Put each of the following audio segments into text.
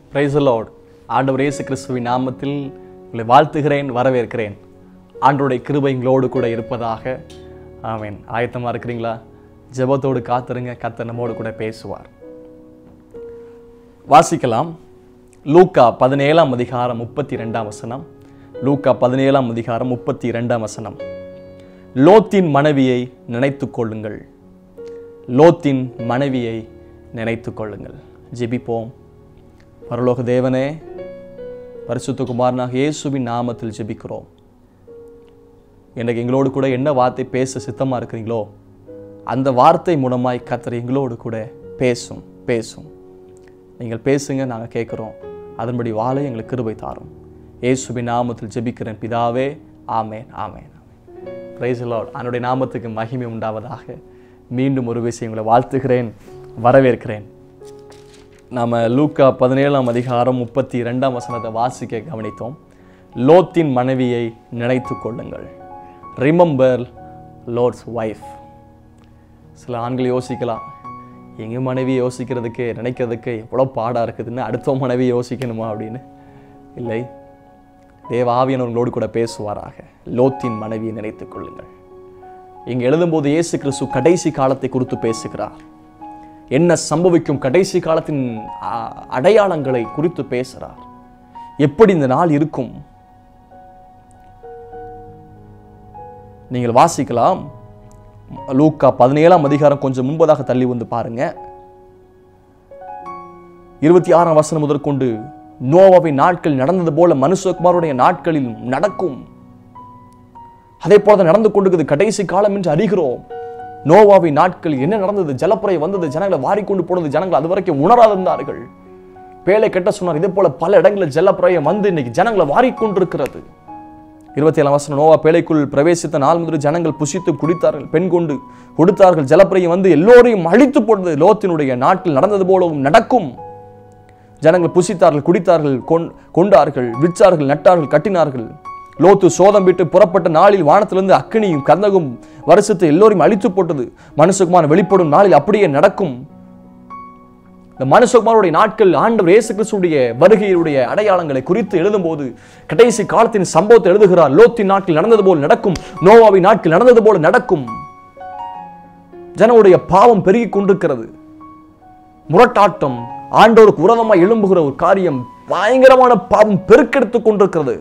Price the Lord. ஆண்டவர் இயேசு கிறிஸ்துவின் நாமத்தில் உங்களை வாழ்த்துகிறேன், வரவேற்கிறேன். ஆண்டவருடைய கிருபை உங்களோடு கூட இருப்பதாக. ஆமென். ஆயத்தமாக இருக்கிறீங்களா? ஜெபத்தோடு காத்திருங்க, கர்த்தர் நம்மோடு கூட பேசுவார். வாசிக்கலாம். லூக்கா 17ஆம் அதிகாரம் 32ஆம் வசனம். லூக்கா 17ஆம் அதிகாரம் 32ஆம் வசனம். லோத்தின் மனைவியை நினைத்துக் கொள்ளுங்கள். லோத்தின் மனைவியை நினைத்துக் கொள்ளுங்கள். ஜெபிப்போம். பரலோக தேவனே, பரிசுத்த குமாரனாக இயேசுவின் நாமத்தில் ஜெபிக்கிறோம். எனக்கு எங்களோடு கூட என்ன வார்த்தை பேச சித்தமாக இருக்கிறீங்களோ அந்த வார்த்தை மூலமாய் கர்த்தர் எங்களோடு கூட பேசும். நீங்கள் பேசுங்க, நாங்கள் கேட்குறோம். அதன்படி வாழ எங்களுக்கு கிருபை தாரும். இயேசுவின் நாமத்தில் ஜெபிக்கிறேன் பிதாவே. ஆமேன், ஆமேன். Praise the lord. அவருடைய நாமத்துக்கு மகிமை உண்டாவதாக. மீண்டும் ஒரு விஷயம் உங்களை வாழ்த்துகிறேன், வரவேற்கிறேன். நாம் லூக்கா 17ஆம் அதிகாரம் 32ஆம் வசனத்தை வாசிக்க கவனித்தோம். லோத்தின் மனைவியை நினைத்து கொள்ளுங்கள். Remember Lot's wife. சில ஆண்கள் யோசிக்கலாம், எங்கள் மனைவி யோசிக்கிறதுக்கு நினைக்கிறதுக்கு எவ்வளோ பாடாக இருக்குதுன்னு அடுத்த மனைவி யோசிக்கணுமா அப்படின்னு. இல்லை, தேவ ஆவியானவர்களோடு கூட பேசுவாராக. லோத்தின் மனைவியை நினைத்துக் கொள்ளுங்கள். இங்கே எழுதும்போது இயேசு கிறிஸ்து கடைசி காலத்தை குறித்து பேசுகிறார். என்ன சம்பவிக்கும், கடைசி காலத்தின் அடையாளங்களை குறித்து பேசுகிறார். எப்படி இந்த நாள் இருக்கும் நீங்கள் வாசிக்கலாம். லூக்கா 17ஆம் அதிகாரம் கொஞ்சம் முன்பதாக தள்ளி வந்து பாருங்க. 26ஆம் வசனம் முதற்கொண்டு, நோவாவின் நாட்கள் நடந்தது போல மனுஷகுமாரனுடைய நாட்களில் நடக்கும். அதே போல நடந்து கொண்டிருக்கிறது கடைசி காலம் என்று அறிகிறோம். நோவாவின் நாட்கள் என்ன நடந்தது? ஜலப்புறை வந்தது, ஜனங்களை வாரிக்கொண்டு போனது. ஜனங்கள் அது வரைக்கும் உணராதிருந்தார்கள். பேலை கெட்ட சொன்னார். இதே போல பல இடங்களில் ஜலப்புறையை வந்து இன்னைக்கு ஜனங்களை வாரிக்கொண்டிருக்கிறது. 27ஆம் வசனம், நோவா பேழைக்குள் பிரவேசித்த நாள் முதல் ஜனங்கள் புசித்து குடித்தார்கள், பெண் கொண்டு கொடுத்தார்கள். ஜலப்புறையை வந்து எல்லோரையும் அழித்து போடுது. லோத்தினுடைய நாட்கள் நடந்தது போலவும் நடக்கும். ஜனங்கள் புசித்தார்கள், குடித்தார்கள், கொண்டார்கள், விற்றார்கள், நட்டார்கள், கட்டினார்கள். லோத்து சோதம் விட்டு புறப்பட்ட நாளில் வானத்திலிருந்து அக்கினியும் கந்தகும் வருஷத்தை எல்லோரையும் அழித்து போட்டது. மனுஷகுமாரன் வெளிப்படும் நாளில் அப்படியே நடக்கும். இந்த மனுஷகுமாரனுடைய நாட்கள் ஆண்டவர் இயேசு கிறிஸ்துவுடைய வருகையுடைய அடையாளங்களை குறித்து எழுதும்போது கடைசி காலத்தின் சம்பவத்தை எழுதுகிறார். லோத்தின் நாட்கள் நடந்தது போல் நடக்கும், நோவாவின் நாட்கள் நடந்தது போல நடக்கும். ஜனங்களுடைய பாவம் பெருகி கொண்டிருக்கிறது. முரட்டாட்டம், ஆண்டவருக்கு விரோதமாக எழும்புகிற ஒரு காரியம், பயங்கரமான பாவம் பெருக்கெடுத்துக் கொண்டிருக்கிறது.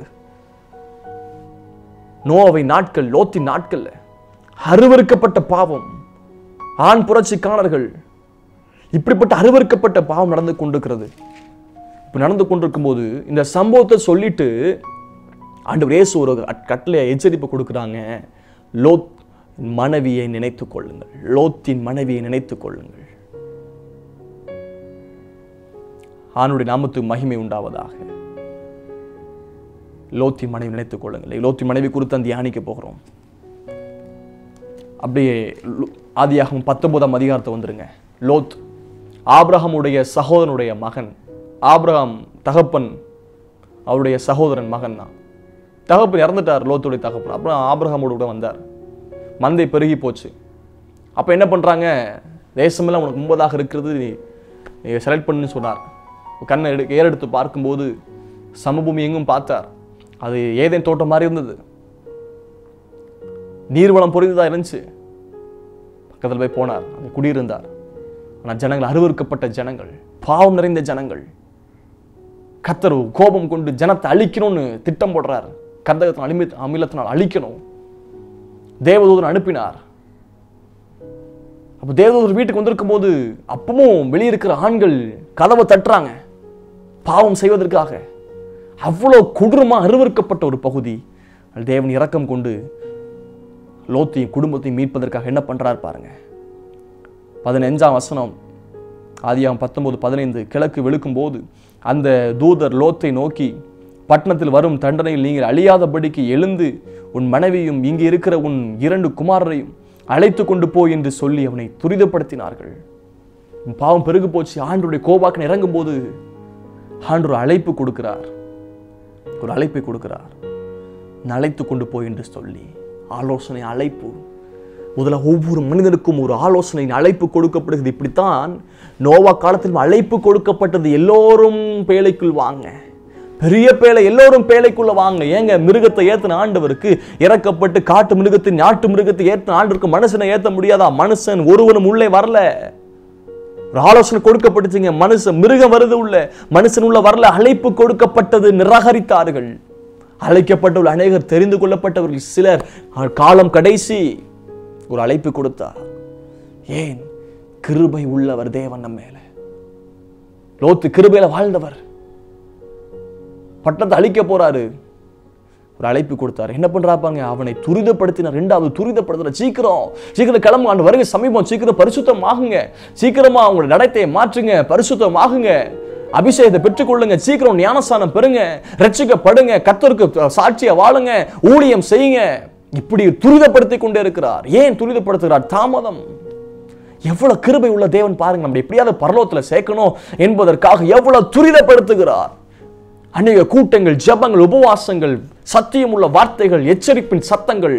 நோவாவின் நாட்கள், லோத்தின் நாட்கள் அருவருக்கப்பட்ட பாவம், ஆண் புரட்சிக்காரர்கள், இப்படிப்பட்ட அருவருக்கப்பட்ட பாவம் நடந்து கொண்டிருக்கிறது. இப்ப நடந்து கொண்டிருக்கும் போது இந்த சம்பவத்தை சொல்லிட்டு ஆண்டவர் இயேசு ஒரு கட்டளை எச்சரிப்பு கொடுக்கிறாங்க. லோத் மனைவியை நினைத்துக் கொள்ளுங்கள். லோத்தின் மனைவியை நினைத்துக் கொள்ளுங்கள். ஆண்டவருடைய நாமத்துக்கு மகிமை உண்டாவதாக. லோத்தி மனைவி நினைத்துக் கொள்ளுங்கள். லோத்தி மனைவி குறித்து தியானிக்க போகிறோம். அப்படியே ஆதியாகமம் 19ஆம் அதிகாரத்தை வந்துருங்க. லோத் ஆபிரகாமுடைய சகோதரனுடைய மகன். ஆபிரகாம் தகப்பன், அவருடைய சகோதரன் மகன் தான். தகப்பன் இறந்துட்டார், லோத்துடைய தகப்பன். அப்புறம் ஆபிரகாமோடு கூட வந்தார். மந்தை பெருகி போச்சு. அப்போ என்ன பண்ணுறாங்க, தேசமெல்லாம் உனக்கு முன்பதாக இருக்கிறது, நீ செலக்ட் பண்ணுன்னு சொன்னார். கண்ணை ஏறெடுத்து பார்க்கும்போது சமபூமி எங்கும் பார்த்தார். அது ஏதேன் தோட்டம் மாதிரி இருந்தது. நீர்வளம் பொறிந்ததாக இருந்துச்சு. பக்கத்தில் போய் போனார், அங்கே குடியிருந்தார். ஆனால் ஜனங்கள் அருவருக்கப்பட்ட ஜனங்கள், பாவம் நிறைந்த ஜனங்கள். கர்த்தர் கோபம் கொண்டு ஜனத்தை அழிக்கணும்னு திட்டம் போடுறார். கந்தகத்தினால் அமிலத்தினால் அழிக்கணும். தேவதூதன் அனுப்பினார். அப்போ தேவதூதர் வீட்டுக்கு வந்திருக்கும் போது அப்பவும் வெளியிருக்கிற ஆண்கள் கதவை தட்டுறாங்க பாவம் செய்வதற்காக. அவ்வளோ கொடூரமா அருவருக்கப்பட்ட ஒரு பகுதி. தேவன் இரக்கம் கொண்டு லோத்தையும் குடும்பத்தையும் மீட்பதற்காக என்ன பண்றார் பாருங்க. 15ஆம் வசனம், ஆதியாகமம் 19:15. கிழக்கு வெளுக்கும் போது அந்த தூதர் லோத்தை நோக்கி, பட்டணத்தில் வரும் தண்டனையில் நீங்கள் அழியாதபடிக்கு எழுந்து உன் மனைவியும் இங்கே இருக்கிற உன் 2 குமாரரையும் அழைத்து கொண்டு போய் என்று சொல்லி அவனை துரிதப்படுத்தினார்கள். பாவம் பெருகு போச்சு. ஆண்டவருடைய கோபாக்கன் இறங்கும் போது ஆண்டவர் அழைப்பு கொடுக்கிறார். ஒரு அழைப்பை கொடுக்கிறார். அழைத்து கொண்டு போய் என்று சொல்லி ஆலோசனை, அழைப்பு. முதல்ல ஒவ்வொரு மனிதனுக்கும் ஒரு ஆலோசனை அழைப்பு கொடுக்கப்படுகிறது. இப்படித்தான் நோவா காலத்தில் அழைப்பு கொடுக்கப்பட்டது. எல்லோரும் பேழைக்குள் வாங்க, பெரிய பேழை, எல்லோரும் பேழைக்குள்ள வாங்க. ஏங்க மிருகத்தை ஏத்தின ஆண்டவருக்கு இறக்கப்பட்டு காட்டு மிருகத்தை நாட்டு மிருகத்தை ஏத்தின ஆண்டவருக்கு மனுஷனை ஏத்த முடியாதா? மனுஷன் ஒருவனும் உள்ளே வரல. ஒரு ஆலோசனை கொடுக்கப்பட்டுச்சுங்க. மனுஷன் மிருகம் வருது உள்ள, மனுஷன் உள்ள வரல. அழைப்பு கொடுக்கப்பட்டது, நிராகரித்தார்கள். அழைக்கப்பட்ட அநேகர் தெரிந்து கொள்ளப்பட்டவர்கள் சிலர். காலம் கடைசி ஒரு அழைப்பு கொடுத்தார். ஏன்? கிருபை உள்ளவர் தேவன் நம்ம மேல. லோத்து கிருபையில வாழ்ந்தவர், பட்டத்தை அழிக்க போறாரு, ஒரு அழைப்பு கொடுத்தாரு. என்ன பண்றாப்பாங்க? அவனை துரிதப்படுத்தினார். ரெண்டாவது துரிதப்படுத்துற, சீக்கிரம் கிளம்பு, ஆண்டு வருகை சமீபம், சீக்கிரம் பரிசுத்தம் ஆகுங்க, சீக்கிரமா அவங்களோட நடத்தையை மாற்றுங்க, பரிசுத்தம் ஆகுங்க, அபிஷேகத்தை பெற்றுக்கொள்ளுங்க, சீக்கிரம் ஞானஸ்தானம் பெறுங்க, ரட்சிக்கப்படுங்க, கர்த்தருக்கு சாட்சியா வாழுங்க, ஊழியம் செய்யுங்க. இப்படி துரிதப்படுத்தி கொண்டே இருக்கிறார். ஏன் துரிதப்படுத்துகிறார்? தாமதம். எவ்வளவு கிருபை உள்ள தேவன் பாருங்க. நம்ம எப்படியாவது பரலோகத்துல சேர்க்கணும் என்பதற்காக எவ்வளவு துரிதப்படுத்துகிறார். அநேக கூட்டங்கள், ஜெபங்கள், உபவாசங்கள், சத்தியம் உள்ள வார்த்தைகள், எச்சரிப்பின் சத்தங்கள்.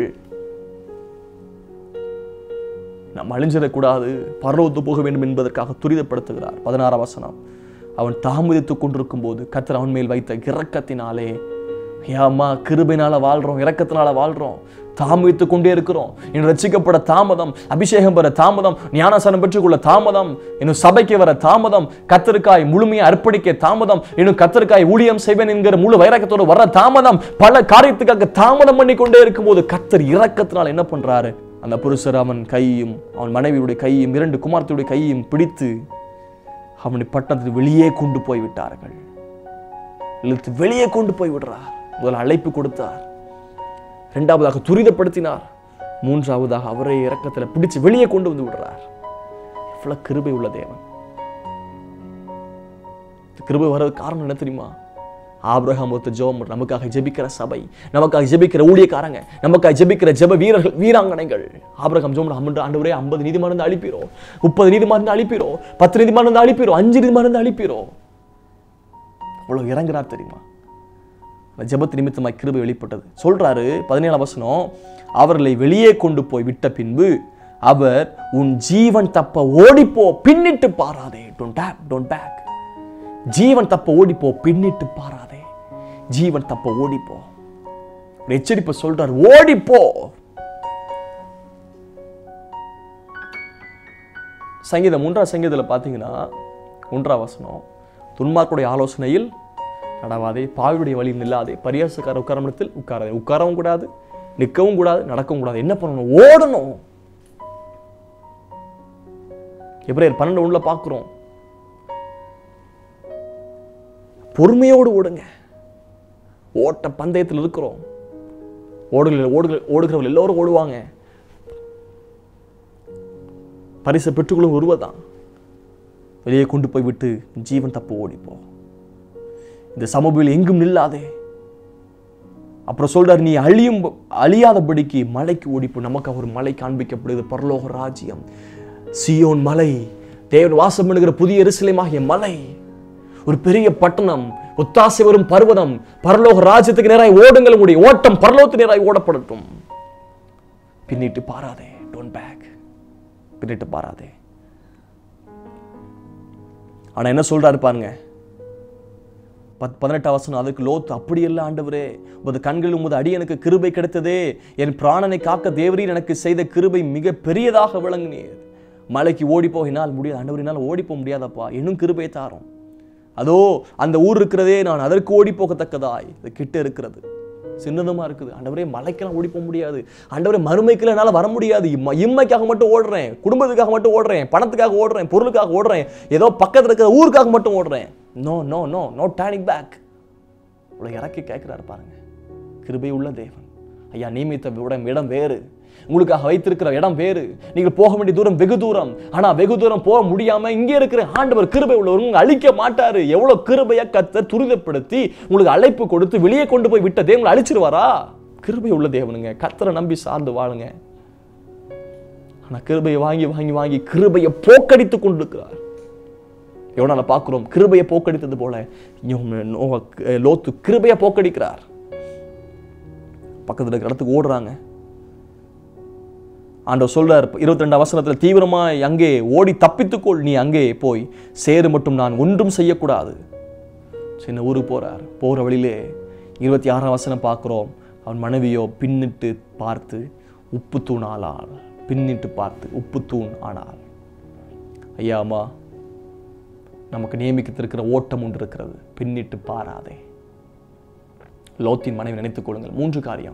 நாம் அழிஞ்சிடக்கூடாது, பரலோகத்துக்கு போக வேண்டும் என்பதற்காக துரிதப்படுத்துகிறார். 16ஆம் வசனம். அவன் தாமதித்துக் கொண்டிருக்கும் போது கர்த்தர் அவன் மேல் வைத்த இரக்கத்தினாலே, ஏம்மா கிருபையினால வாழ்றோம், இரக்கத்தினால வாழ்றோம், தாமதித்துக் கொண்டே இருக்கிறோம். இன்னும் ரட்சிக்கப்பட தாமதம், அபிஷேகம் பெற தாமதம், ஞானஸ்நானம் பெற்றுக்கொள்ள தாமதம், இன்னும் சபைக்கு வர தாமதம், கர்த்தருக்காய் முழுமையை அர்ப்பணிக்க தாமதம், இன்னும் கர்த்தருக்காய் ஊழியம் செய்வேன் என்கிற முழு வைராக்கியத்தோடு வர தாமதம், பல காரியத்துக்காக தாமதம் பண்ணி கொண்டே இருக்கும் போது கர்த்தர் இரக்கத்தினால் என்ன பண்றாரு? அந்த புருஷர் அவன் கையையும் அவன் மனைவியுடைய கையையும் 2 குமாரத்துடைய கையையும் பிடித்து அவனை பட்டணத்தில் வெளியே கொண்டு போய் விட்டார்கள். இழுத்து வெளியே கொண்டு போய் விடுறார். முதல் அழைப்பு கொடுத்தார், இரண்டாவதாக துரிதப்படுத்தினார், மூன்றாவதாக அவரை இரக்கத்தில் பிடிச்சு வெளியே கொண்டு வந்து விடுறார். எவ்வளவு கிருபை உள்ள தேவன். கிருபை வர்றதுக்கு காரணம் என்ன தெரியுமா? ஆபிரகாம் ஒருத்தர் ஜெபம், நமக்காக ஜெபிக்கிற சபை, நமக்காக ஜெபிக்கிற ஊழியக்காரங்க, நமக்காக ஜெபிக்கிற ஜெப வீரர்கள், வீராங்கனைகள். ஆபிரகாம் ஜெபம், ஆண்டவரே 50 நீதிமான் அழிப்பீரோ, 30 நீதிமான் அழிப்பீரோ, 10 நீதிமான் அழிப்பீரோ, 5 நீதிமான் அழிப்பீரோ. அவ்வளவு இறங்குறார் தெரியுமா? ஜெபத்து நிமித்தமாய் கிருபை வெளிப்பட்டது. சொல்றாரு 17ஆம் வசனம், அவர்களை வெளியே கொண்டு போய் விட்ட பின்பு அவர், உன் ஜீவன் தப்ப ஓடிப்போ, பின்னிட்டு பாராதே. Don't back. ஜீவன் தப்ப ஓடிப்போ, பின்னிட்டு பாராதே. ஜீவன் தப்ப ஓடிப்போ. எச்சரிப்பை சொல்றார், ஓடிப்போ. சங்கீதம் 1ஆம் சங்கீதத்தில் பார்த்தீங்கன்னா 1ஆம் வசனம், துன்மார்க்குடைய ஆலோசனையில் நடவாதே, பாவியுடைய வழியில் நில்லாதே, பரியாசக்கார உட்காரத்தில் உட்காராதே. உட்காரவும் கூடாது, நிற்கவும் கூடாது, நடக்கவும் கூடாது. என்ன பண்ணணும்? ஓடணும். எபிரேயர் 12:1 பார்க்கிறோம், பொறுமையோடு ஓடுங்க. ஓட்ட பந்தயத்தில் இருக்கிறோம். ஓடுகிறவர்கள் எல்லோரும் ஓடுவாங்க. பரிசை பெற்றுக்கொள்ளும் ஒருவர்தான். வெளியே கொண்டு போய் விட்டு ஜீவன் தப்பு ஓடிப்போ. இந்த சமூகத்தில் எங்கும் நில்லாதே. அப்புறம் சொல்றார், நீ அழியாதபடிக்கு மலைக்கு ஓடிப்போ. நமக்கு ஒரு மலை காண்பிக்கப்படுது, பரலோக ராஜ்யம், சீயோன் மலை, தேவன் வாசம் பண்ணுகிற புதிய எருசலேமாகிய மலை, ஒரு பெரிய பட்டணம், ஒத்தாசை வரும் பர்வதம். பரலோக ராஜ்யத்துக்கு நேராய் ஓடுங்கள். உங்களுடைய ஓட்டம் பரலோகத்துக்கு நேராய் ஓடப்படட்டும். பின்னிட்டு பாராதே. Don't back. பின்னிட்டு பாராதே. ஆனா என்ன சொல்றாரு பாருங்க, 18ஆம் வசனம். அதுக்கு லோத், அப்படியெல்லாம் ஆண்டவரே, உமது கண்களில் உமது அடியனுக்கு கிருபை கிடைத்ததே, என் பிராணனை காக்க தேவரீர் எனக்கு செய்த கிருபை மிக பெரியதாக விளங்கினீர். மலைக்கு ஓடி போகினால் முடியாது ஆண்டவரினால் ஓடி போக முடியாதப்பா, இன்னும் கிருபை தாரும். அதோ அந்த ஊர் இருக்கிறதே, நான் அதற்கு ஓடி போகத்தக்கதாய் இது கிட்ட இருக்கிறது, சின்னதமா இருக்குது. ஆண்டவரே, மலைக்கெல்லாம் ஓடி போக முடியாது ஆண்டவரே, மறுமைக்குள்ள என்னால வர முடியாது. இம்மைக்காக மட்டும் ஓடுறேன், குடும்பத்துக்காக மட்டும் ஓடுறேன், பணத்துக்காக ஓடுறேன், பொருளுக்காக ஓடுறேன், ஏதோ பக்கத்தில் இருக்கிற ஊருக்காக மட்டும் ஓடுறேன். No no no no turning back. இவ்வளவு இறக்கி கேட்கிறாரு பாருங்க. கிருபை உள்ள தேவன். ஐயா, நியமித்த இடம் வேறு, உங்களுக்காக வைத்திருக்கிற இடம் வேறு, நீங்கள் போக வேண்டிய தூரம் வெகு தூரம். ஆனா வெகு தூரம் போக முடியாம இங்கே இருக்கிற ஆண்டவர் கிருபை உள்ளவர், உங்க அழிக்க மாட்டாரு. எவ்வளவு கிருபையா கர்த்தர் துரிதப்படுத்தி உங்களுக்கு அழைப்பு கொடுத்து வெளியே கொண்டு போய் விட்ட தேவன் அழிச்சிருவாரா? கிருபை உள்ள தேவனுங்க. கர்த்தரை நம்பி சார்ந்து வாழுங்க. ஆனா கிருபையை வாங்கி வாங்கி வாங்கி கிருபையை போக்கடித்துக் கொண்டிருக்கிறார். எவ்வளவு பார்க்கிறோம், கிருபையை போக்கடித்தது போல லோத்து கிருபையை போக்கடிக்கிறார். பக்கத்துல இருக்கிற இடத்துக்கு ஓடுறாங்க. ஆண்டவர் சொல்றார் 22 வசனத்தில், தீவிரமாய் அங்கே ஓடி தப்பித்துக்கொள், நீ அங்கே போய் சேரு மட்டும் நான் ஒன்றும் செய்யக்கூடாது. சின்ன ஊருக்கு போறார். போகிற வழியிலே 26 வசனம் பார்க்கிறோம், அவன் மனைவியோ பின்னிட்டு பார்த்து உப்பு தூண் ஆனாள். பின்னிட்டு பார்த்து உப்பு தூண் ஆனாள். ஐயா அம்மா, நமக்கு நியமிக்கத்திருக்கிற ஓட்டம் ஒன்று இருக்கிறது. பின்னிட்டு பாராதே. லோத்தின் மனைவி நினைத்துக் கொள்ளுங்கள். 3 காரியம்.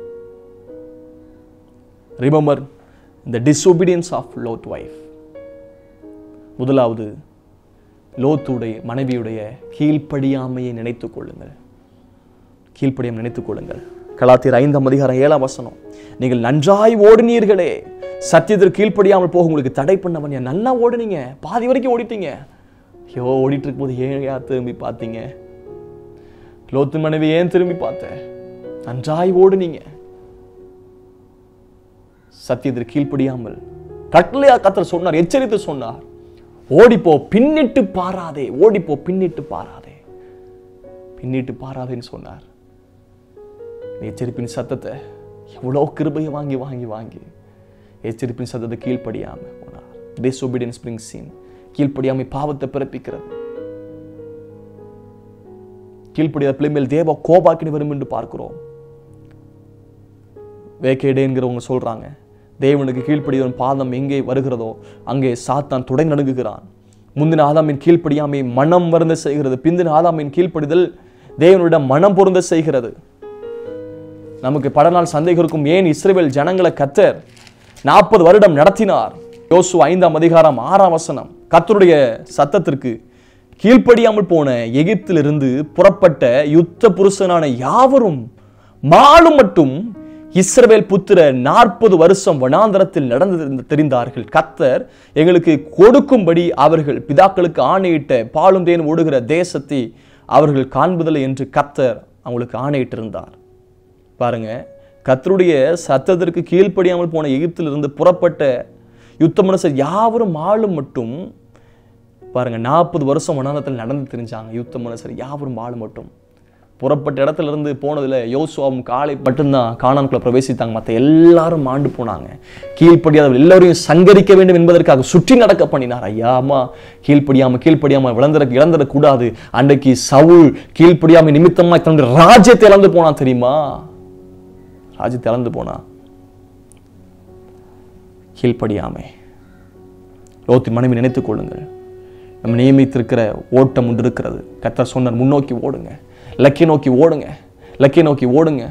Remember the disobedience of Lot wife. முதலாவது, லோத்துடைய மனைவியுடைய கீழ்ப்படியாமையை நினைத்துக் கொள்ளுங்கள். கீழ்ப்படியாமை நினைத்துக் கொள்ளுங்கள். கலாத்தியர் 5:7 நீங்கள் நன்றாய் ஓடினீர்களே, சத்தியத்திற்கு கீழ்ப்படியாமல் போக உங்களுக்கு தடை பண்ணவன். நல்லா ஓடுனீங்க, பாதி வரைக்கும் ஓடிட்டீங்க. ஐயோ, ஓடிட்டு இருக்கும் போது ஏன் திரும்பி பார்த்தீங்க? லோத்து மனைவி ஏன் திரும்பி பார்த்த? நன்றாய் ஓடுனீங்க, சத்தியத்திற்கு கீழ்ப்படியாமல். கட்டளையா கர்த்தர் சொன்னார், எச்சரித்து சொன்னார், ஓடிப்போ, பின்னிட்டு பாராதே. ஓடிப்போ, பின்னிட்டு பாராதே. பின்னிட்டு பாராதேன்னு சொன்னார். எச்சரிப்பின் சத்தத்தை எவ்வளோ கிருபையை வாங்கி வாங்கி வாங்கி எச்சரிப்பின் சத்தத்தை கீழ்ப்படியாம போனார். disobedience brings sin. கீழ்ப்படியாமை பாவத்தை பிறப்பிக்கிறது. கீழ்ப்படியாத பிள்ளை மேல் தேவ கோபாக்கினி வரும் என்று பார்க்கிறோம். வேக்கேடேங்கிறவங்க சொல்றாங்க, தேவனுக்கு கீழ்ப்படியவன் பாதம் எங்கே வருகிறதோ அங்கே சாத்தான் தொடங்கி நடுங்குகிறான். முந்தின ஆதாமின் கீழ்ப்படியாமை மனம் வருந்த செய்கிறது, பிந்தின ஆதாமின் கீழ்ப்படிதல் தேவனுடைய மனம் பொருந்த செய்கிறது. நமக்கு பல நாள் சந்தேகம் இருக்கும், ஏன் இஸ்ரவேல் ஜனங்களை கர்த்தர் 40 வருடம் நடத்தினார்? யோசுவா 5:6 கர்த்தருடைய சத்தத்திற்கு கீழ்ப்படியாமல் போன எகிப்திலிருந்து புறப்பட்ட யுத்த புருஷனான யாவரும் மாலும் மட்டும் இஸ்ரவேல் புத்திர 40 வருஷம் வனாந்தரத்தில் நடந்து தெரிந்தார்கள். கர்த்தர் எங்களுக்கு கொடுக்கும்படி அவர்கள் பிதாக்களுக்கு ஆணையிட்ட பாலும் தேன் ஓடுகிற தேசத்தை அவர்கள் காண்பதில்லை என்று கர்த்தர் அவங்களுக்கு ஆணையிட்டிருந்தார். பாருங்க, கர்த்தருடைய சத்தத்திற்கு கீழ்ப்படியாமல் போன எகிப்திலிருந்து புறப்பட்ட யுத்த மனுஷர் யாவரும் ஆளும் மட்டும் பாருங்க 40 வருஷம் வனாந்தரத்தில் நடந்து தெரிஞ்சாங்க. யுத்த மனுஷர் யாவரும் ஆளும் மட்டும் புறப்பட்ட இடத்துல இருந்து போனதுல யோசுவாவும் காலை மட்டும்தான் கானானுக்குள்ள பிரவேசித்தாங்க. மற்ற எல்லாரும் ஆண்டு போனாங்க. கீழ்ப்படியாதவர்கள் எல்லாரையும் சங்கரிக்க வேண்டும் என்பதற்காக சுற்றி நடக்க பண்ணினார். ஐயா அம்மா, கீழ்ப்படியாம இழந்துட கூடாது. அன்றைக்கு சவுல் கீழ்ப்படியாம நிமித்தமா தன்னுடைய ராஜ்யத்தை இழந்து போனா தெரியுமா? ராஜ்யத்தை இழந்து போனா. கீழ்ப்படியாமை. லோத்தின் மனைவி நினைத்துக் கொள்ளுங்கள், நம்ம நியமித்திருக்கிற ஓட்டம் ஒன்று இருக்கிறது. கர்த்தர் சொன்னார், முன்னோக்கி ஓடுங்க, லக்கை நோக்கி ஓடுங்க, லக்கை நோக்கி ஓடுங்க.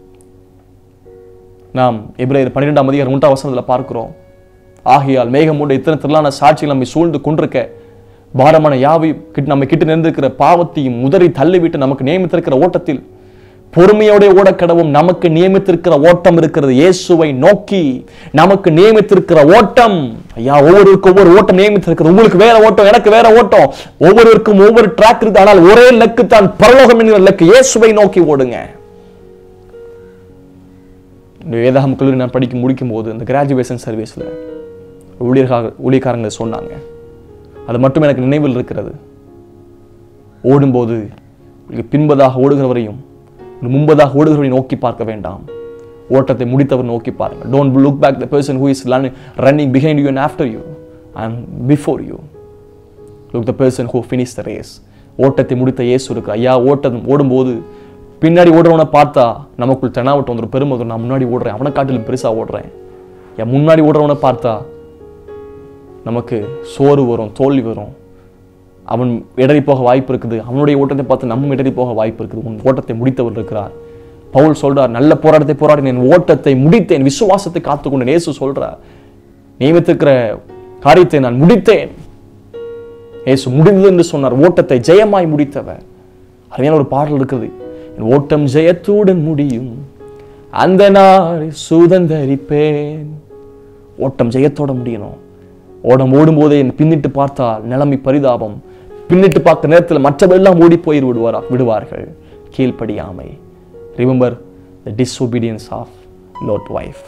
நாம் எபிரேயர் 12:1 பார்க்கிறோம், ஆகையால் மேகம் மூட இத்தனை திரளான சாட்சிகள் நம்மை சூழ்ந்து கொண்டிருக்க பாரமான யாவை நம்ம கிட்ட நின்றிருக்கிற பாவத்தையும் முதறி தள்ளிவிட்டு நமக்கு நியமித்திருக்கிற ஓட்டத்தில் பொறுமையோட ஓட கடவும். நமக்கு நியமித்திருக்கிற ஓட்டம் இருக்கிறது, இயேசுவை நோக்கி நமக்கு நியமித்திருக்கிற ஓட்டம். ஐயா, ஒவ்வொருவருக்கும் ஒவ்வொரு ஓட்டம் நியமித்திருக்கிறது. உங்களுக்கு வேற ஓட்டம், எனக்கு வேற ஓட்டம், ஒவ்வொருவருக்கும் ஒவ்வொரு ட்ராக் இருக்கு. ஆனால் ஒரே லக்கு தான், பரலோகம் என்கிற லக்கு. இயேசுவை நோக்கி ஓடுங்க. வேதாகம் கல்லூரி நான் படிக்க முடிக்கும் போது அந்த கிராஜுவேஷன் சர்வீஸ்ல ஊழியக்காரங்க சொன்னாங்க, அது மட்டும் எனக்கு நினைவில் இருக்கிறது. ஓடும்போது பின்பதாக ஓடுகிறவரையும் முன்பதாக ஓடுகிறவரை நோக்கி பார்க்க வேண்டாம், ஓட்டத்தை முடித்தவர் நோக்கி பாருங்கள். Don't look back the person who is running behind you and after you. I am before you. Look the person who finished the race. ஓட்டத்தை முடித்த இயேசு இருக்கு. ஐயா, ஓடும்போது பின்னாடி ஓடுறவனை பார்த்தா நமக்குள் தெனாவட்டும் வந்துடும், பெருமை வந்துடும். நான் முன்னாடி ஓடுறேன், அவனை காட்டிலும் பெருசா ஓடுறேன். என் முன்னாடி ஓடுறவனை பார்த்தா நமக்கு சோறு வரும், தோல்வி வரும். அவன் இடறி போக வாய்ப்பு இருக்குது. அவனுடைய ஓட்டத்தை பார்த்து நம்ம இடறி போக வாய்ப்பு இருக்குது. உன் ஓட்டத்தை முடித்தவர் இருக்கிறார். பவுல் சொல்றார், நல்ல போராட்டத்தை போராடி என் ஓட்டத்தை முடித்தேன், விசுவாசத்தை காத்துக்கொண்டேன். இயேசு சொல்றார், நியமித்திருக்கிற காரியத்தை நான் முடித்தேன். இயேசு முடிந்தது என்று சொன்னார். ஓட்டத்தை ஜெயமாய் முடித்தவர். அருமையான ஒரு பாடல் இருக்குது, என் ஓட்டம் ஜெயத்துடன் முடியும், அந்த நாள் சுதந்தரிப்பேன். ஓட்டம் ஜெயத்தோட முடியணும். ஓடும்போதே பின்னிட்டு பார்த்தால் நிலைமை பரிதாபம். பின்னிட்டு பார்த்த நேரத்தில் மற்றவெல்லாம் ஓடி போய் விடுவார்கள். கீழ்ப்படியாமை. Remember the disobedience of Lot wife.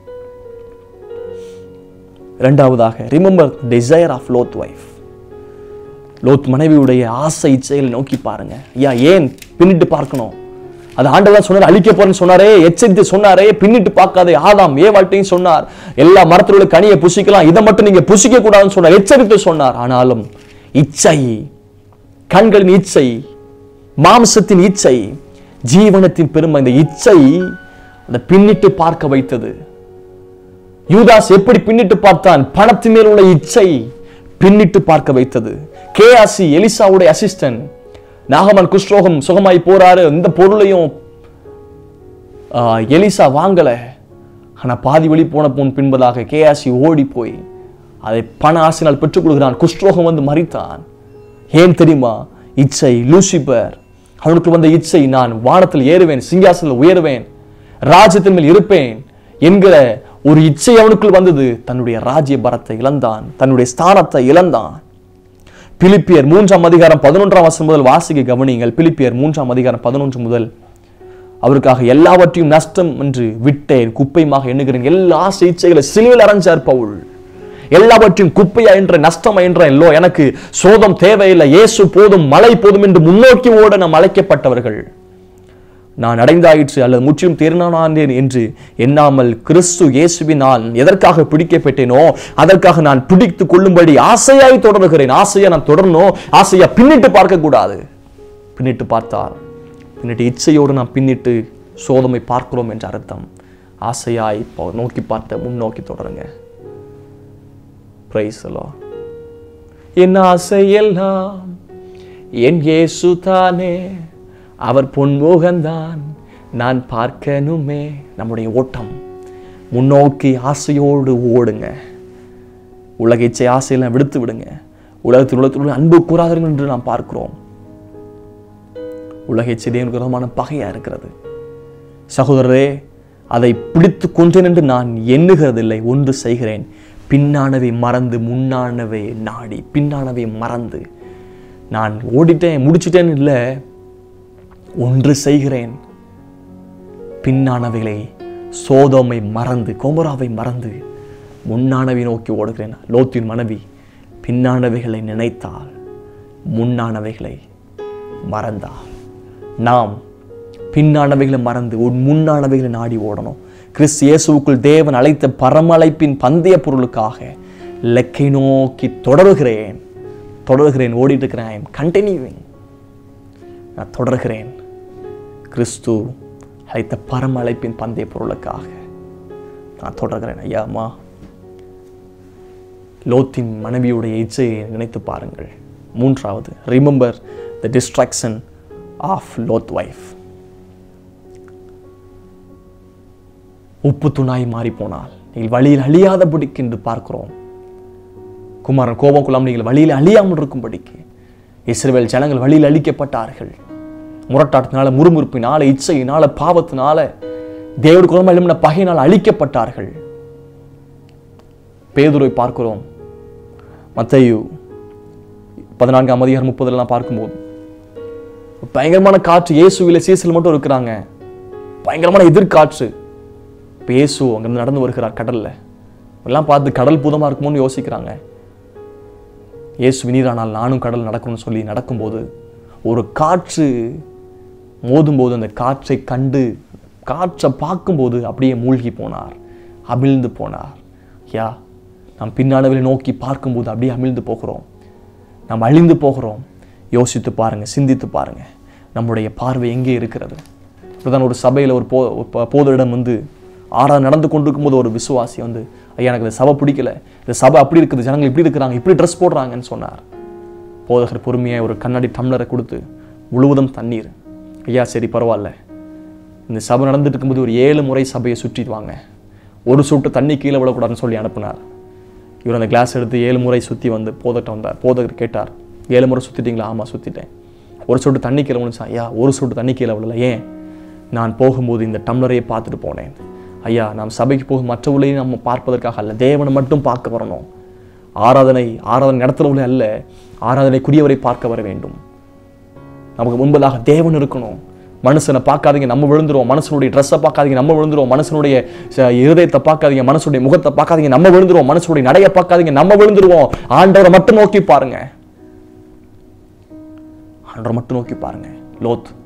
இரண்டாவதாக, remember the desire of Lot wife. Lot மனைவியுடைய ஆசை இச்சைகளை நோக்கி பாருங்க. ஐயா, ஏன் பின்னிட்டு பார்க்கணும்? அது ஆண்டவர் சொன்னார், அழிக்க போறேன்னு சொன்னாரே, எச்சரித்து சொன்னாரே, பின்னிட்டு பார்க்காதே. ஆதாம் ஏவாள்கிட்டையும் சொன்னார், எல்லா மரத்தில் உள்ள கனியை புசிக்கலாம், இதை மட்டும் நீங்க புசிக்க கூடாதுன்னு சொன்னார், எச்சரித்து சொன்னார். ஆனாலும் இச்சை, கண்களின் இச்சை, மாம்சத்தின் இச்சை, ஜீவனத்தின் பெருமை, இந்த இச்சை அந்த பின்னிட்டு பார்க்க வைத்தது. யூதாஸ் எப்படி பின்னிட்டு பார்த்தான்? பணத்தின் மேல் உள்ள இச்சை பின்னிட்டு பார்க்க வைத்தது. கேயாசி எலிசாவுடைய அசிஸ்டன்ட், நாகமன் குஷ்ரோகம் சுகமாய் போறாரு, இந்த பொருளையும் எலிசா வாங்கல. ஆனா பாதி வழி போன பின்பதாக கேயாசி ஓடி போய் அதை பண ஆசையினால் பெற்றுக் கொள்கிறான். குஷ்ரோகம் வந்து மரித்தான். ஏன் தெரியுமா? இச்சை. லூசிபர், அவனுக்கு வந்த இச்சை, நான் வானத்தில் ஏறுவேன், சிங்காசனத்தில் உயருவேன், ராஜ்யத்தின் மேல் இருப்பேன் என்கிற ஒரு இச்சை அவனுக்குள் வந்தது. தன்னுடைய ராஜ்ய பரத்தை இழந்தான், தன்னுடைய ஸ்தானத்தை இழந்தான். பிலிப்பியர் 3:11 முதல் வாசிக்க கவனியுங்கள். பிலிப்பியர் 3:11 முதல், அவருக்காக எல்லாவற்றையும் நஷ்டம் என்று விட்டேன், குப்பையுமாக எண்ணுகிறேன். எல்லா இச்சைகளை சிலுவையில் அறைஞ்சார் பவுல். எல்லாவற்றையும் குப்பையா என்ற, நஷ்டமா என்ற, எல்லோ எனக்கு சோதம் தேவையில்லை, இயேசு போதும், மலை போதும் என்று முன்னோக்கி ஓட நாம் அழைக்கப்பட்டவர்கள். நான் அடைந்தாயிற்று அல்லது முற்றிலும் தேர்னானேன் என்று எண்ணாமல், கிறிஸ்து இயேசுவினால் எதற்காக பிடிக்கப்பட்டேனோ அதற்காக நான் பிடித்துக் கொள்ளும்படி ஆசையாய் தொடர்கிறேன். ஆசையா நான் தொடரணும், ஆசையா பின்னிட்டு பார்க்க கூடாது. பின்னிட்டு பார்த்தால், பின்னிட்டு இச்சையோடு நாம் பின்னிட்டு சோதமை பார்க்கிறோம் என்ற அர்த்தம். ஆசையாய் நோக்கி பார்த்த முன்னோக்கி தொடருங்க. Price the Lord. என் ஆசையெல்லாம் என் இயேசு தானே, அவர் பொன்முகந்தான் நான் பார்க்கணுமே. நம்முடைய ஓட்டம் முன்னோக்கி ஆசையோடு ஓடுங்க. உலக இச்சை ஆசையெல்லாம் விடுத்து விடுங்க. உலகத்தில் அன்பு கூறாதீர்கள் என்று நாம் பார்க்கிறோம். உலக இச்சை தேவனுக்கு விரோதமான பகையா இருக்கிறது. சகோதரரே, அதை பிடித்து கொண்டேன் என்று நான் எண்ணுகிறதில்லை, ஒன்று செய்கிறேன், பின்னானவை மறந்து முன்னானவை நாடி. பின்னானவை மறந்து நான் ஓடிட்டேன் முடிச்சிட்டேன் இல்லை, ஒன்று செய்கிறேன், பின்னானவைகளை, சோதோமை மறந்து, கோமராவை மறந்து முன்னானவை நோக்கி ஓடுகிறேன். லோத்தின் மனைவி பின்னானவைகளை நினைத்தால், முன்னானவைகளை மறந்தால். நாம் பின்னானவைகளை மறந்து முன்னானவைகளை நாடி ஓடணும். கிறிஸ்து இயேசுவுக்குள் தேவன் அழைத்த பரமழைப்பின் பந்தய பொருளுக்காக இலக்கை நோக்கி தொடருகிறேன். ஓடிட்டு இருக்கிறேன். கண்டினியூவிங், நான் தொடர்கிறேன். கிறிஸ்து அழைத்த பரம அழைப்பின் பந்தய பொருளுக்காக நான் தொடர்கிறேன். ஐயாமா, லோத்தின் மனைவியுடைய இச்சையை நினைத்து பாருங்கள். மூன்றாவது, remember the distraction of Lot wife. உப்பு துணாய் மாறி போனால் நீங்கள் வழியில் அழியாதபடிக்கு என்று பார்க்கிறோம். குமாரன் கோபம் கொள்ளாமல் நீங்கள் வழியில் அழியாமல் இருக்கும்படிக்கு இஸ்ரவேல் ஜனங்கள் வழியில் அழிக்கப்பட்டார்கள். முரட்டாட்டத்தினால, முறுமுறுப்பினால, இச்சையினால, பாவத்தினால, தேவனுக்கு விரோதமாக எழும்பின பகையினால் அழிக்கப்பட்டார்கள். பேதுருவை பார்க்கிறோம். மத்தேயு 14:30 பார்க்கும்போது பயங்கரமான காற்று, இயேசுவில சீசல் மட்டும் இருக்கிறாங்க, பயங்கரமான எதிர்காற்று. இப்போ இயேசு அங்கிருந்து நடந்து வருகிறார் கடல்ல. எல்லாம் பார்த்து கடல் பூதமா இருக்குமோன்னு யோசிக்கிறாங்க. இயேசு நீரானால் நானும் கடல் நடக்கணும்னு சொல்லி நடக்கும்போது ஒரு காற்று மோதும்போது அந்த காற்றை கண்டு, காற்றை பார்க்கும்போது அப்படியே மூழ்கி போனார், அமிழ்ந்து போனார். யா, நாம் பின்னானவரை நோக்கி பார்க்கும்போது அப்படியே அமிழ்ந்து போகிறோம், நாம் அழிந்து போகிறோம். யோசித்து பாருங்க, சிந்தித்து பாருங்க, நம்முடைய பார்வை எங்கே இருக்கிறது. இப்போதான் ஒரு சபையில் ஒரு போதரிடம் ஆறாவது நடந்து கொண்டிருக்கும் போது ஒரு விசுவாசி ஐயா, எனக்கு இந்த சபை பிடிக்கல, இந்த சபை அப்படி இருக்குது, ஜனங்கள் இப்படி இருக்கிறாங்க, இப்படி ட்ரெஸ் போடுறாங்கன்னு சொன்னார். போதகர் பொறுமையாக ஒரு கண்ணாடி டம்ளரை கொடுத்து முழுவதும் தண்ணீர், ஐயா சரி பரவாயில்ல, இந்த சபை நடந்துட்டு இருக்கும்போது ஒரு 7 முறை சபையை சுற்றிட்டு வாங்க, ஒரு சொட்டு தண்ணி கீழே விடக்கூடாதுன்னு சொல்லி அனுப்புனார். இவர் அந்த கிளாஸ் எடுத்து 7 முறை சுற்றி போதட்ட வந்தார். போதகர் கேட்டார், 7 முறை சுற்றிட்டீங்களா? ஆமாம் சுற்றிட்டேன். ஒரு சொட்டு தண்ணி கீழே விழுந்துச்சா? ஐயா ஒரு சொட்டு தண்ணி கீழே விழல. ஏன்? நான் போகும்போது இந்த டம்ளரையே பார்த்துட்டு போனேன். ஐயா, நாம் சபைக்கு போகும் மற்றவர்களையும் நம்ம பார்ப்பதற்காக அல்ல, தேவனை மட்டும் பார்க்க வரணும். ஆராதனை நடத்துறவர்களே அல்ல, ஆராதனைக்குரியவரை பார்க்க வர வேண்டும். நமக்கு முன்பதாக தேவன் இருக்கணும். மனுஷனை பார்க்காதீங்க, நம்ம விழுந்துருவோம். மனுஷனுடைய ட்ரெஸ்ஸை பார்க்காதீங்க, நம்ம விழுந்துருவோம். மனுஷனுடைய இருதயத்தை பார்க்காதீங்க, மனுஷனுடைய முகத்தை பார்க்காதீங்க, நம்ம விழுந்துருவோம். மனுஷனுடைய நடையை பார்க்காதீங்க, நம்ம விழுந்துருவோம். ஆண்டவரை மட்டும் நோக்கி பாருங்க, ஆண்டவரை மட்டும் நோக்கி பாருங்க. லோத்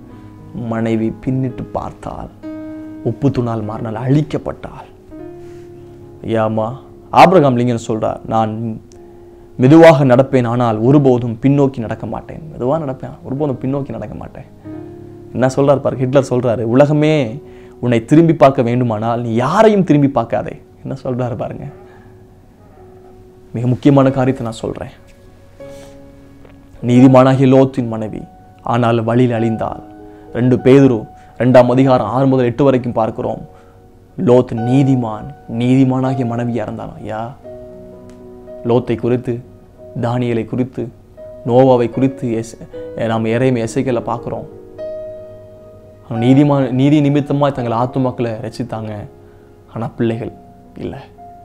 மனைவி பின்னிட்டு பார்த்தால், உப்பு தூணால் மாறினால், அழிக்கப்பட்டால். ஐயாமா, ஆபிரகாம் லிங்கன் சொல்றார், நான் மெதுவாக நடப்பேன், ஆனால் ஒருபோதும் பின்னோக்கி நடக்க மாட்டேன். மெதுவாக நடப்பேன், ஒருபோதும் பின்னோக்கி நடக்க மாட்டேன். என்ன சொல்றாரு பாரு, ஹிட்லர் சொல்றாரு, உலகமே உன்னை திரும்பி பார்க்க வேண்டுமானால் நீ யாரையும் திரும்பி பார்க்காதே. என்ன சொல்றாரு பாருங்க. மிக முக்கியமான காரியத்தை நான் சொல்றேன். நீதிமானாகிய லோத்தின் மனைவி ஆனால் வழியில் அழிந்தால். 2 பேதுரு 2ஆம் அதிகாரம் 6 முதல் 8 வரைக்கும் பார்க்கிறோம். லோத் நீதிமானாகிய மனைவியா இருந்தாலும். ஐயா, லோத்தை குறித்து, தானியேலை குறித்து, நோவாவை குறித்து நாம் எசேக்கியேலை பார்க்கிறோம். நீதி நிமித்தமாக தங்கள் ஆத்துமாக்களை ரசித்தாங்க, ஆனால் பிள்ளைகள் இல்லை.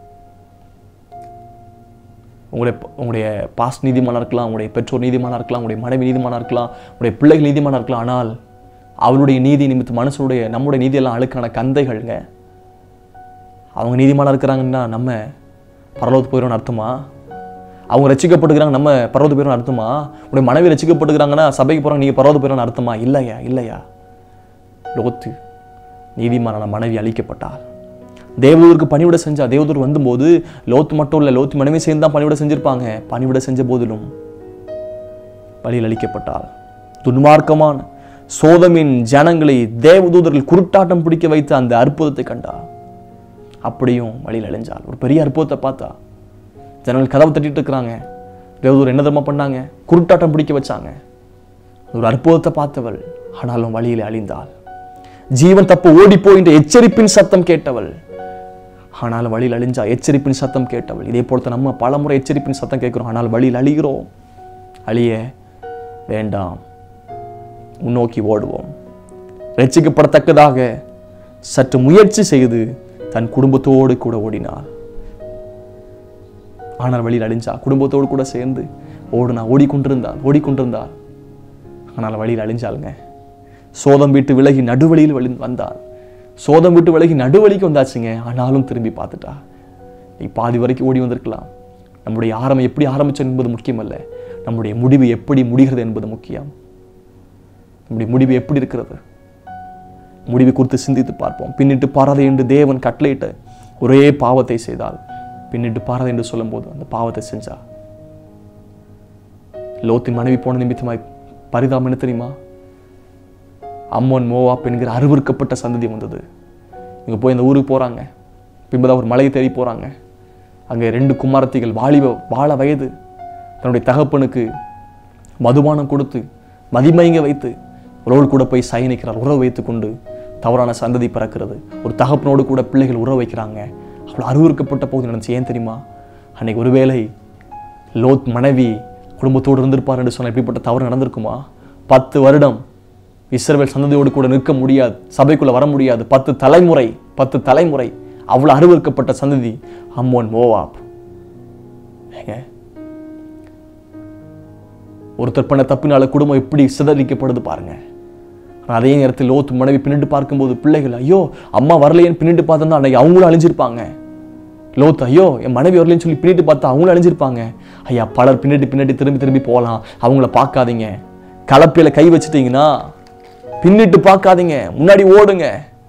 உங்களுடைய பாஸ்ட் நீதிமானா இருக்கலாம், உங்களுடைய பெற்றோர் நீதிமானா இருக்கலாம், உங்களுடைய மனைவி நீதிமானா இருக்கலாம், உங்களுடைய பிள்ளைகள் நீதிமானா இருக்கலாம். ஆனால் அவளுடைய நீதி நிமித்தம் நம்முடைய நீதியெல்லாம் அழுக்கான கந்தைகள்ங்க. அவங்க நீதிமானா இருக்கிறாங்கன்னா நம்ம பரலோகத்துக்கு போயிடும்னு அர்த்தமா? அவங்க ரசிக்கப்பட்டுக்கிறாங்க, நம்ம பரலோகத்துக்கு போயிடும்னு அர்த்தமா? உங்களுடைய மனைவி ரசிக்கப்பட்டுக்கிறாங்கன்னா சபைக்கு போகிறாங்க, நீங்கள் பரலோகத்துக்கு போயிடும்னு அர்த்தமா? இல்லையா. லோத்து நீதிமானான மனைவி அழிக்கப்பட்டார். தேவதூருக்கு பணிவிட செஞ்சா. தேவதூர் வந்தபோது லோத்து மட்டும் இல்லை, லோத்து மனைவி சேர்ந்து தான் பணிவிட செஞ்சிருப்பாங்க. பணிவிட செஞ்ச போதிலும் வழியில் அழிக்கப்பட்டார். துன்மார்க்கமான சோதமின் ஜனங்களை தேவதூதர்கள் குருட்டாட்டம் பிடிக்க வைத்து அந்த அற்புதத்தை கண்டா. அப்படியும் வழியில் அழிஞ்சாள். ஒரு பெரிய அற்புதத்தை பார்த்தா. ஜனங்கள் கதவை தட்டிட்டு இருக்கிறாங்க. தேவதூர் என்ன தர்மம் பண்ணாங்க? குருட்டாட்டம் பிடிக்க வச்சாங்க. ஒரு அற்புதத்தை பார்த்தவள் ஆனாலும் வழியில் அழிந்தாள். ஜீவன் தப்பு ஓடி போகின்ற எச்சரிப்பின் சத்தம் கேட்டவள் ஆனாலும் வழியில் அழிஞ்சா. எச்சரிப்பின் சத்தம் கேட்டவள். இதே போல நம்ம பல முறை எச்சரிப்பின் சத்தம் கேட்கிறோம், ஆனால் வழியில் அழிகிறோம். அழிய வேண்டாம், முன்னோக்கி ஓடுவோம். ரட்சிக்கப்படத்தக்கதாக சற்று முயற்சி செய்து தன் குடும்பத்தோடு கூட ஓடினாள். ஆனால் வழியில் அழிஞ்சா. குடும்பத்தோடு கூட சேர்ந்து ஓடிக்கொண்டிருந்தாள். ஆனால் வழியில் அழிஞ்சாளுங்க. சோதம் விட்டு விலகி நடுவழியில் வந்தாள். சோதம் விட்டு விலகி நடுவழிக்கு வந்தாச்சுங்க. ஆனாலும் திரும்பி பார்த்துட்டா. நீ பாதி வரைக்கும் ஓடி வந்திருக்கலாம். நம்முடைய ஆரம்பம் எப்படி ஆரம்பிச்சோம் என்பது முக்கியம் அல்ல, நம்முடைய முடிவு எப்படி முடிகிறது என்பது முக்கியம். நம்முடைய முடிவு எப்படி இருக்கிறது? முடிவு குறித்து சிந்தித்து பார்ப்போம். பின்னிட்டு பாராதே என்று தேவன் கட்டளையிட்ட ஒரே பாவத்தை செய்தால், பின்னிட்டு பாராதே என்று சொல்லும் போது அந்த பாவத்தை செஞ்சா. லோத்தின் மனைவி போன நிமித்தமாய் பரிதாபம் என்ன தெரியுமா? அம்மோன் மோவாப் என்கிற அருவருக்கப்பட்ட சந்ததி வந்தது. இங்கே போய் இந்த ஊருக்கு போகிறாங்க. பின்பதான் ஒரு மலையை தேடி போகிறாங்க. அங்கே 2 குமாரத்திகள் வாழ வயது தன்னுடைய தகப்பனுக்கு மதுபானம் கொடுத்து மதிமயங்க வைத்து உறவு கூட போய் சயனிக்கிறார். உறவு வைத்து கொண்டு தவறான சந்ததி பிறக்கிறது. ஒரு தகப்பனோடு கூட பிள்ளைகள் உறவு வைக்கிறாங்க. அவ்வளோ அருவருக்கப்பட்ட போது நினைச்சு. ஏன் தெரியுமா? அன்னைக்கு ஒருவேளை லோத் மனைவி குடும்பத்தோடு இருந்திருப்பார் என்று சொன்னால் எப்படிப்பட்ட தவறு நடந்திருக்குமா? 10 வருடம் இஸ்ரவேல் சந்ததியோடு கூட நிற்க முடியாது, சபைக்குள்ள வர முடியாது. 10 தலைமுறை அவ்வளவு அருவருக்கப்பட்ட சந்ததி அம்மோன் மோவாப். ஒருத்தர் பண்ண தப்பினால குடும்பம் எப்படி சிதறிக்கப்படுது பாருங்க. அதே நேரத்தில் லோத் மனைவி பின்னிட்டு பார்க்கும்போது பிள்ளைகள், ஐயோ அம்மா வரலையேன்னு பின்னிட்டு பார்த்தா அன்னைக்கு அவங்களும் அழிஞ்சிருப்பாங்க. லோத், ஐயோ என் மனைவி வரலன்னு சொல்லி பின்னிட்டு பார்த்தா அவங்களும் அழிஞ்சிருப்பாங்க. ஐயா, பலர் பின்னாடி திரும்பி போகலாம், அவங்கள பார்க்காதீங்க. கலப்பையில கை வச்சுட்டீங்கன்னா பின்னிட்டு பார்க்காதீங்க, முன்னாடி ஓடுங்க.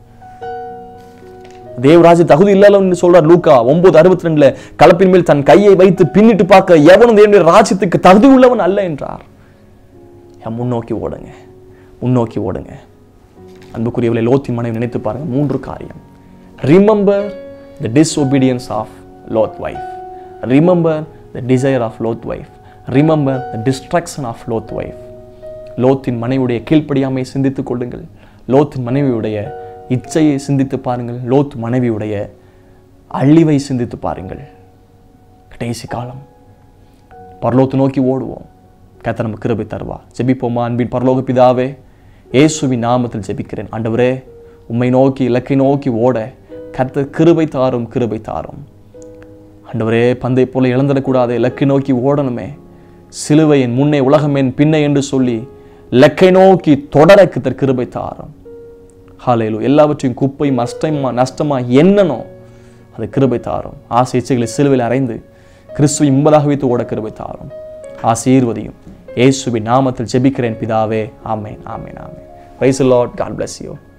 தேவராஜ தகுதி இல்லாதவன்னு சொல்றார் லூக்கா 9:62. கலப்பின் மேல் தன் கையை வைத்து பின்னிட்டு பார்க்க எவனும் தேவனுடைய ராஜ்யத்துக்கு தகுதி உள்ளவன் அல்ல என்றார். முன்னோக்கி ஓடுங்க. அன்புக்குரியவர்களை, லோத்தின் மனைவி நினைத்து பாருங்க. 3 காரியம். Remember the disobedience of Lot wife. Remember the desire of Lot wife. Remember the destruction of Lot wife. லோத்தின் மனைவியுடைய கீழ்ப்படியாமை சிந்தித்துக் கொள்ளுங்கள். லோத்தின் மனைவியுடைய இச்சையை சிந்தித்து பாருங்கள். லோத் மனைவியுடைய அழிவை சிந்தித்து பாருங்கள். கடைசி காலம். பரலோகத்தை நோக்கி ஓடுவோம். கர்த்தர் நமக்கு கிருபை தருவார். ஜெபிப்போமா? அன்பின் பரலோக பிதாவே, இயேசுவின் நாமத்தில் ஜெபிக்கிறேன். ஆண்டவரே, உம்மை நோக்கி இலக்கை நோக்கி ஓட கர்த்தர் கிருபை தாரும். ஆண்டவரே, பந்தை போல இழந்துடக்கூடாது, இலக்கை நோக்கி ஓடணுமே. சிலுவை என் முன்னே, உலகம் என் பின்னே என்று சொல்லி இலக்கை நோக்கி தொடர கர்த்தர் கிருபை தாரும். ஹல்லேலூயா. எல்லாவற்றையும் குப்பை நஷ்டமா எண்ணணும், அது கிருபை தாரும். ஆசை இச்சைகளை சிலுவையில் அறைந்து கிறிஸ்துவை இன்பதாக வைத்து ஓட கிருபை தாரும். ஆசீர்வதியும். இயேசுவின் நாமத்தில் ஜெபிக்கிறேன் பிதாவே. ஆமென். Praise the Lord. God bless you.